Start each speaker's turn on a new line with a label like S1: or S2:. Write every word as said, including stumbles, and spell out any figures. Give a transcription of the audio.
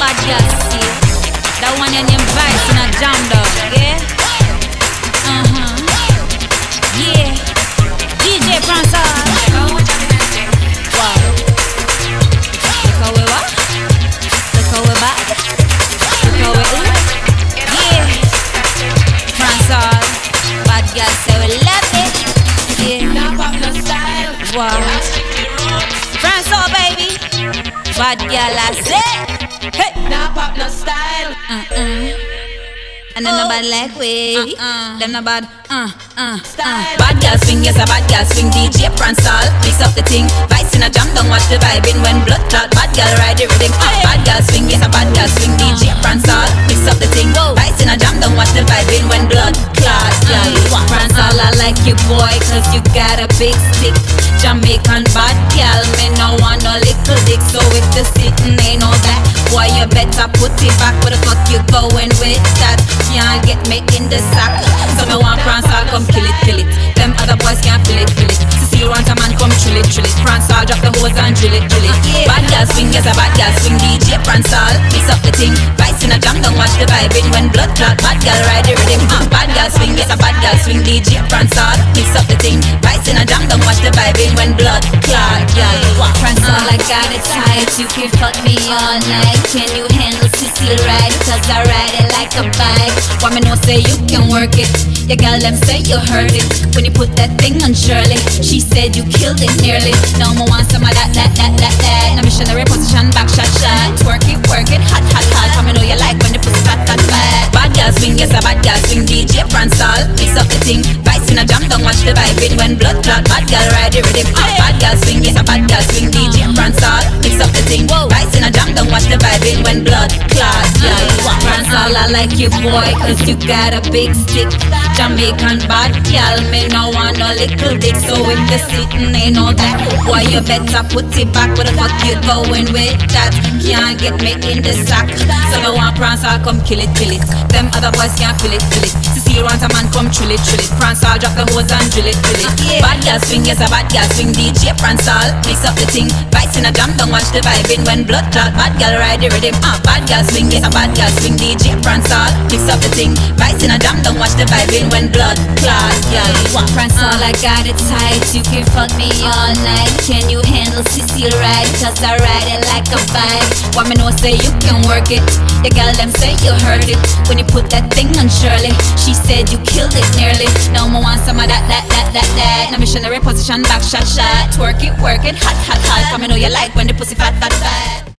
S1: bad girl see. That one your name Vice in a jam dog, yeah? Uh-huh. Yeah. D J Francois. Wow. Look how we what? Look how we back. Look how we ooh. Yeah. Francois. Bad girl say we love it. Yeah. Wow. Francois baby. Bad girl I say. Hey.
S2: Now pop no style.
S1: Uh-uh. And them oh. no bad like we. Uh-uh. Them no bad. Uh, uh, uh.
S3: Bad girl swing, yes a bad girl swing. D J Francois, mix up the thing. Vice in a jam, don't watch the vibing when blood clot. Bad girl ride the rhythm. Uh, bad girl swing, yes a bad girl swing. D J Francois, mix up the thing. Vice in a jam, don't watch the vibing when blood clot. Yeah, Francois, I like you boy, cause you got a big stick. Jamaican bad girl, me no want no little dick. So if the sitting ain't all that, boy you better put it back. Where the fuck you going with that? Can't get me in the sack. So me want Francois come kill it, kill it. Them other boys can't feel it, feel it. Cecile want a man come chill it, chill it. Francois drop the hose and drill it, drill it. Yeah. Bad girl swing, yes a bad girl swing. D J Francois, mix up the thing. Vice in a jam, don't watch the vibing when blood clot. Bad girl ride the rhythm. Uh, bad girl swing, yes a bad girl swing. D J Francois, mix up the thing. Vice in a jam, don't watch the vibing when blood clot. Yeah,
S1: Francois, I got it tight. You can fuck me all night. Can you handle Cecile ride? Cause I ride it like a bike. Want me know say you can work it. Your girl them say you heard it when you put that thing on Shirley. She said you killed it nearly. Now me want some of that, that, that, that, that. Now missionary position, back shot, shot. Twerk it, work it, hot, hot, hot. For me know you like when the pussy fat, fat, fat. Bad girl swing, yes a bad girl swing. D J Francois, mix up the thing. Vice in a jam, don't watch the vibing when blood clot. Bad girl ride the rhythm. Uh, bad girl swing, yes a bad girl swing. D J Francois, mix up the thing. Vice in a jam, don't watch the vibing when blood clot. Yeah, Francois, I like you boy, cause you got a big stick. Jamaican bad girl, me no want no little dick. So if the sitting ain't all that, boy you better put it back. Where the fuck you going with that? Can't get me in the sack. So me want Francois come kill it, kill it. Them other boys can't feel it, feel it. Cecile want a man come chill it, chill it. Francois drop the hose and drill it, drill it. Yeah. Bad girl swing, yes a bad girl swing. D J Francois, mix up the thing. Vice in a jam, don't watch the vibing when blood clot. Bad girl ride the rhythm. Uh, bad girl swing, yes a bad girl swing. D J Francois, mix up the thing. Vice in a jam, don't watch the vibing when blood clot. Yeah, Francois, I got it tight. You can fuck me all night. Can you handle Cecile ride? Cause I ride it like a bike. Want me know say you can work it. Your girl them say you heard it when you put that thing on Shirley. She said you killed it nearly. Now me want some of that, that, that, that, that. Now missionary position, back shot, shot. Twerk it, work it, hot, hot, hot. For me know you like when the pussy fat, fat,